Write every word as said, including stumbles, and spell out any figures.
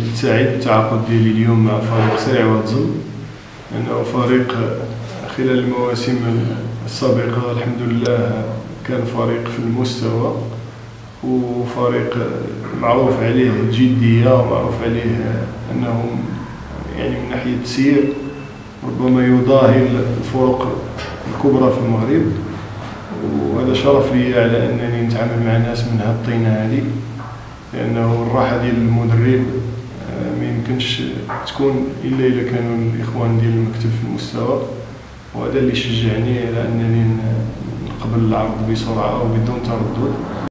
سعيد بالتعاقد ديالي اليوم مع فريق سريع واتزل، لأنه فريق خلال المواسم السابقة الحمد لله كان فريق في المستوى، وفريق معروف عليه الجدية ومعروف عليه أنه يعني من ناحية التسيير ربما يضاهي الفرق الكبرى في المغرب. وهذا شرف لي على أنني نتعامل مع ناس من هذه الطينة هذه، لأنه الراحة ديال المدرب ما يمكنش تكون إلا إلا كانوا الإخوان ديال المكتب في المستوى. وهذا اللي شجعني على أنني نقبل العرض بسرعة وبدون تردد.